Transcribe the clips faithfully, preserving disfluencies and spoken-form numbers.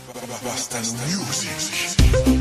Basta Music।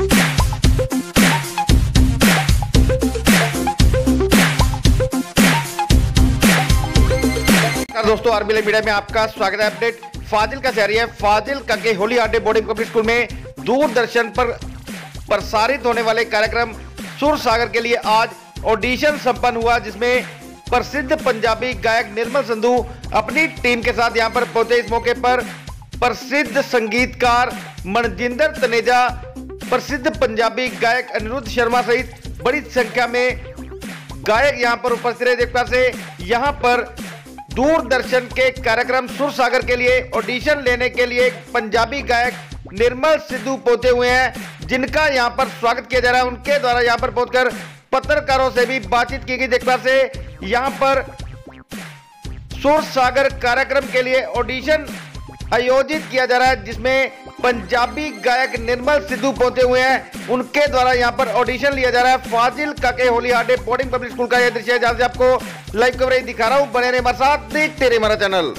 दोस्तों RBL media में आपका स्वागत है। अपडेट फाजिल का शहरी है फाजिल के Holy Heart Boarding Public School में दूरदर्शन पर प्रसारित होने वाले कार्यक्रम सुर सागर के लिए आज ऑडिशन संपन्न हुआ, जिसमें प्रसिद्ध पंजाबी गायक निर्मल संधू अपनी टीम के साथ यहां पर पहुंचे। इस मौके पर प्रसिद्ध संगीतकार मनजिंदर तनेजा, प्रसिद्ध पंजाबी गायक अनिरुद्ध शर्मा सहित बड़ी संख्या में गायक यहां पर उपस्थित रहे। जिस प्रकार से यहां पर दूरदर्शन के कार्यक्रम सुर सागर के लिए ऑडिशन लेने के लिए पंजाबी गायक निर्मल सिद्धू पहुंचे हुए हैं, जिनका यहां पर स्वागत किया जा रहा है। उनके द्वारा यहां पर पहुंचकर पत्रकारों से भी बातचीत की गई। जिस प्रकार से यहां पर सुर सागर कार्यक्रम के लिए ऑडिशन आयोजित किया जा रहा है, जिसमें पंजाबी गायक निर्मल सिद्धू पहुंचे हुए हैं। उनके द्वारा यहां पर ऑडिशन लिया जा रहा है। फाजिल के Holy Heart Boarding Public School का यह दृश्य है, जहां से आपको लाइव कवरेज दिखा रहा हूं। बने रहे हमारे साथ, देखते रहे हमारा चैनल।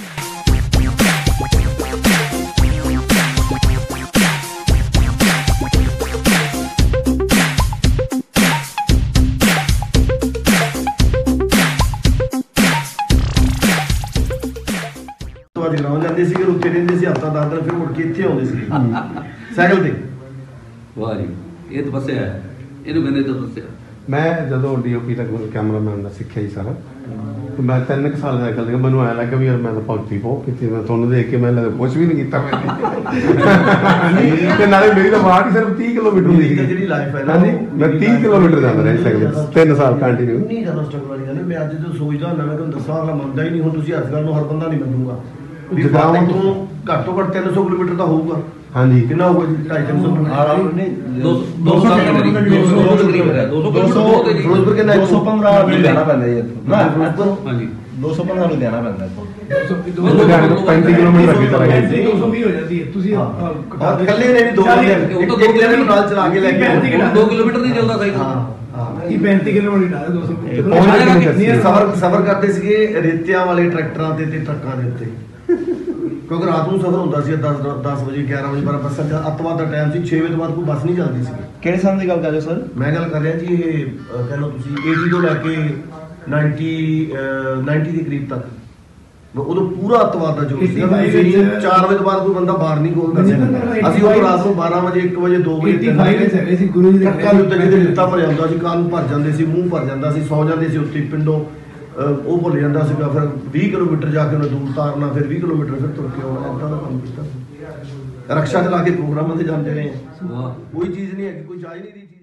ਜਾਂਦੇ ਸੀ ਰੁਕੇ ਰਹਿੰਦੇ ਸੀ ਹਫਤਾ ਦਸ ਦਿਨ, ਫਿਰ ਮੁੜ ਕੇ ਇੱਥੇ ਆਉਂਦੇ ਸੀ ਸਾਈਕਲ ਤੇ। ਵਾਹ ਜੀ, ਇਹ ਤਪੱਸਿਆ ਹੈ, ਇਹਨੂੰ ਕਹਿੰਦੇ ਤਪੱਸਿਆ। ਮੈਂ ਜਦੋਂ ਡੀਓਪੀ ਤੱਕ ਕੈਮਰਾਮੈਨ ਦਾ ਸਿੱਖਿਆ ਹੀ ਸਾਰਾ, ਮੈਂ ਤਿੰਨ ਕੁ ਸਾਲ ਸਾਈਕਲ ਤੇ ਮੈਨੂੰ ਐਂ ਲੱਗਾ ਵੀ ਯਾਰ ਮੈਂ ਤਾਂ ਭਗਤੀ ਬਹੁਤ ਕੀਤੀ। ਮੈਂ ਤੁਹਾਨੂੰ ਦੇਖ ਕੇ ਮੈਂ ਲੱਗਦਾ ਕੁਛ ਵੀ ਨਹੀਂ ਕੀਤਾ ਮੈਂ ਤੇ ਨਾਲੇ ਮੇਰੀ ਤਾਂ ਵਾਟ ਸਿਰਫ ਤੀਹ ਕਿਲੋਮੀਟਰ ਹੁੰਦੀ ਸੀ। ਜਿਹੜੀ ਲਾਈਫ ਹੈ ਨਾ, ਮੈਂ ਤੀਹ ਕਿਲੋਮੀਟਰ ਜਾਂਦਾ ਰਿਹਾ ਸਾਈਕਲ ਤਿੰਨ ਸਾਲ ਕੰਟੀਨਿਊ। ਨਹੀਂ ਜ਼ਿਆਦਾ ਸਟਰਗਲ ਵਾਲੀ ਗੱਲ। ਮੈਂ ਅੱਜ ਜੋ ਸੋਚਦਾ ਹੁੰਦਾ, ਮੈਂ ਤੁਹਾਨੂੰ ਦੱਸਾਂ, ਅਗਲਾ ਮੰਨਦਾ ਹੀ ਨਹੀਂ। ਹੁਣ ਤੁਸੀਂ ਇਸ ਗੱਲ ਨੂੰ ਹਰ ਬੰਦਾ ਨਹੀਂ ਮੰਨੂਗਾ। ਜਗਰਾਉਂ ਤੋਂ ਘੱਟ ਤੋਂ ਘੱਟ ਤਿੰਨ ਸੌ ਕਿਲੋਮੀਟਰ ਤਾਂ ਹੋਊਗਾ। ਹਾਂਜੀ, ਕਿੰਨਾ ਹੋਊਗਾ ਜੀ? ਢਾਈ ਤਿੰਨ ਸੌ ਦੋ ਸੌ ਫਿਰੋਜ਼ਪੁਰ ਕਿੰਨਾ? ਦੋ ਸੌ ਪੰਦਰਾਂ ਲੁਧਿਆਣਾ ਪੈਂਦਾ ਜੀ ਇੱਥੋਂ। ਹਾਂਜੀ, ਦੋ ਸੌ ਪੰਦਰਾਂ ਲੁਧਿਆਣਾ ਪੈਂਦਾ ਇੱਥੋਂ। ਪੈਂਤੀ ਕਿਲੋਮੀਟਰ ਅੱਗੇ ਚਲਾ ਗਿਆ। ਦੋ ਸੌ ਵੀਹ ਹੋ ਜਾਂਦੀ ਹੈ। ਤੁਸੀਂ ਇਕੱਲੇ ਨੇ ਦੋ ਕਿਲੋਮੀਟਰ ਨਾਲ ਚਲਾ ਕੇ ਲੈ ਕੇ ਦੋ ਕਿਲੋਮੀਟਰ ਨਹੀਂ ਚੱਲਦਾ ਸਾਈਕਲ। ਹਾਂ, ਇਹ ਪੈਂਤੀ ਕਿਲੋਮੀਟਰ ਹੈ। ਦੋ ਸੌ ਸਫਰ ਸਫਰ ਕਰਦੇ ਸੀਗੇ ਰੇਤਿਆਂ ਵਾਲੇ ਟਰੈਕਟਰਾਂ ਤੇ ਤੇ ਟਰੱਕਾਂ ਦੇ ਉੱਤੇ, ਕਿਉਂਕਿ ਰਾਤ ਨੂੰ ਸਫਰ ਹੁੰਦਾ ਸੀ ਦਸ ਦਸ ਵਜੇ ਗਿਆਰਾਂ ਵਜੇ ਬਾਅਦ ਬੱਸਾਂ ਦਾ ਅੱਤਵਾਦ ਦਾ ਟਾਈਮ ਸੀ। ਛੇ ਵਜੇ ਤੋਂ ਬਾਅਦ ਕੋਈ ਬੱਸ ਨਹੀਂ ਚੱਲਦੀ ਸੀ। ਕਿਹੜੇ ਸਾਲ ਦੀ ਗੱਲ ਕਰ ਰਹੇ ਹੋ ਸਰ? ਮੈਂ ਗੱਲ ਕਰ ਰਿਹਾ ਜੀ, ਇਹ ਕਹਿ ਲਓ ਤੁਸੀਂ अस्सी ਤੋਂ ਲੈ ਕੇ ਨੱਬੇ ਨੱਬੇ ਦੇ ਕਰੀਬ ਤੱਕ। ਉਦੋਂ ਪੂਰਾ ਅੱਤਵਾਦ ਦਾ ਜੋਰ ਸੀ। ਚਾਰ ਵਜੇ ਤੋਂ ਬਾਅਦ ਕੋਈ ਬੰਦਾ ਬਾਹਰ ਨਹੀਂ ਖੋਲਦਾ ਸੀ। ਅਸੀਂ ਉਦੋਂ ਰਾਤ ਨੂੰ ਬਾਰਾਂ ਵਜੇ ਇੱਕ ਵਜੇ ਦੋ ਵਜੇ ਗੁਰੂ ਜੀ ਦੇ ਟਰੱਕਾਂ ਦੇ ਉੱਤੇ ਜਿਹਦੇ ਲਿੱਤਾ ਭਰਿਆ ਹੁੰਦਾ ਸੀ, ਕੰਨ ਭਰ ਜਾਂਦੇ ਸੀ, ਮੂੰਹ ਭਰ ਜਾਂਦਾ ਸੀ, ਸੌ ਜਾਂਦੇ ਸੀ ਉੱਤੇ ਪਿੰਡੋਂ। ਉਹ ਭੁੱਲ ਜਾਂਦਾ ਸੀਗਾ। ਫਿਰ ਵੀਹ ਕਿਲੋਮੀਟਰ ਜਾ ਕੇ ਉਹਨੇ ਦੂਰ ਤਾਰਨਾ, ਫਿਰ ਵੀਹ ਕਿਲੋਮੀਟਰ ਫਿਰ ਤੁਰ ਕੇ ਆਉਣਾ। ਇੱਦਾਂ ਦਾ ਕੰਮ ਕੀਤਾ। ਰਕਸ਼ਾ ਚਲਾ ਕੇ ਪ੍ਰੋਗਰਾਮਾਂ ਤੇ ਜਾਂਦੇ ਰਹੇ। ਕੋਈ ਚੀਜ਼ ਨਹੀਂ ਹੈ, ਕੋਈ ਚਾਹ ਨਹੀਂ ਦੀ ਚੀਜ਼।